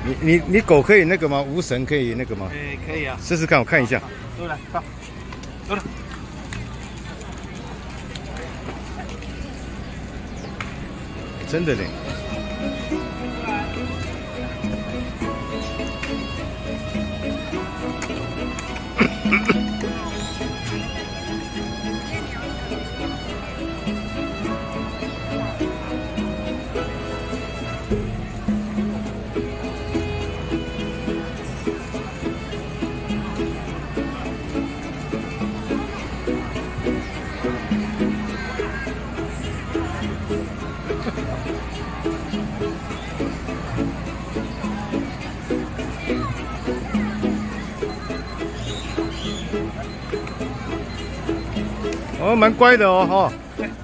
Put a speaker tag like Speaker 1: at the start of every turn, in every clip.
Speaker 1: 你狗可以那个吗？无绳可以那个吗？
Speaker 2: 可以啊，
Speaker 1: 试试看，我看一下。
Speaker 2: 走来，到，走了。
Speaker 1: 真的嘞。哦，蛮乖的哦，哈。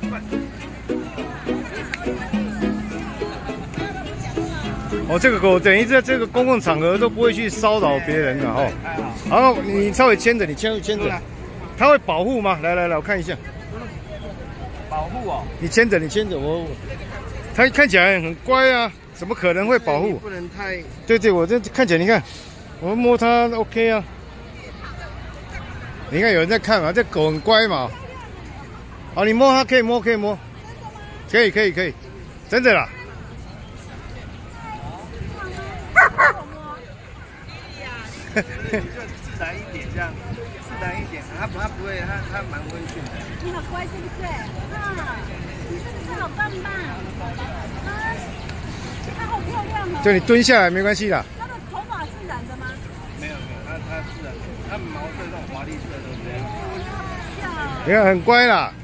Speaker 1: 哦，这个狗等于在这个公共场合都不会去骚扰别人的哈。然后你稍微牵着，你牵着，它会保护吗？来，我看一下。
Speaker 2: 保护哦。你
Speaker 1: 牵着，我。它看起来很乖啊，怎么可能会保护？
Speaker 2: 不能太。
Speaker 1: 对，我这看起来，你看，我摸它 OK 啊。你看有人在看嘛，这狗很乖嘛。好，你摸它可以摸，可以，真的啦。
Speaker 2: 就自然一点这样，自然一点，它不会，它蛮温驯的。
Speaker 3: 你好乖，对不对？啊，你真的是好棒棒啊！它好漂亮哦。
Speaker 1: 就你蹲下来没关系啦。
Speaker 3: 它的头发是染的吗？
Speaker 2: 没有，它是染的，它毛色这种华丽色都是这样。
Speaker 1: 你看很乖啦。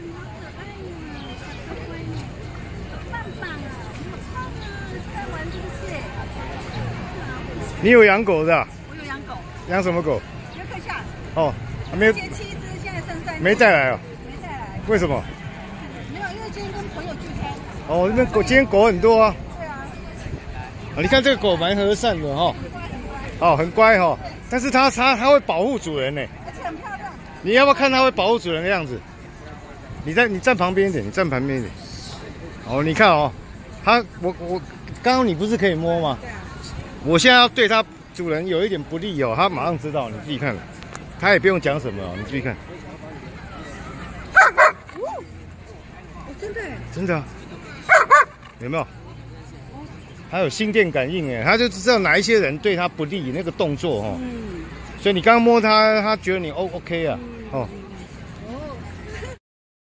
Speaker 1: 你有养狗的？
Speaker 3: 我有养狗。
Speaker 1: 养什么狗？
Speaker 3: 约克夏。
Speaker 1: 哦，还没有。
Speaker 3: 接7只，现在剩3只。
Speaker 1: 没带来哦。
Speaker 3: 没带来。
Speaker 1: 为什么？
Speaker 3: 没有，因为今天跟朋友聚餐。
Speaker 1: 哦，那边狗今天狗很多啊。
Speaker 3: 对啊。
Speaker 1: 你看这个狗蛮和善的哈。哦，很乖哈，但是它会保护主人呢。
Speaker 3: 而且很漂亮。
Speaker 1: 你要不要看它会保护主人的样子？你站旁边一点，哦，你看哦，我刚刚你不是可以摸吗？
Speaker 3: 对啊。
Speaker 1: 我现在要对它主人有一点不利哦，它马上知道，你自己看，它也不用讲什么哦，你自己看。真的啊，有没有？它有心电感应哎，它就知道哪一些人对它不利那个动作哦。所以你刚刚摸它，它觉得你 OK 啊，哦。